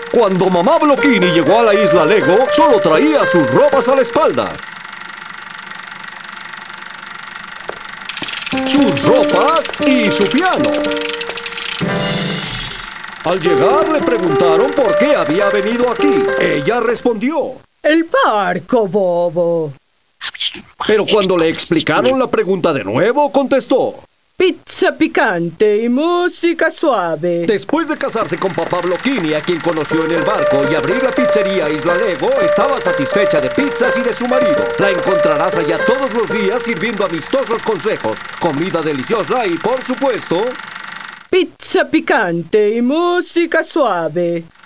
Cuando mamá Blocchini llegó a la isla Lego, solo traía sus ropas a la espalda. Sus ropas y su piano. Al llegar le preguntaron por qué había venido aquí. Ella respondió: el barco, bobo. Pero cuando le explicaron la pregunta de nuevo, contestó: pizza picante y música suave. Después de casarse con papá Blocchini, a quien conoció en el barco, y abrir la pizzería Isla Lego, estaba satisfecha de pizzas y de su marido. La encontrarás allá todos los días sirviendo amistosos consejos, comida deliciosa y, por supuesto, pizza picante y música suave.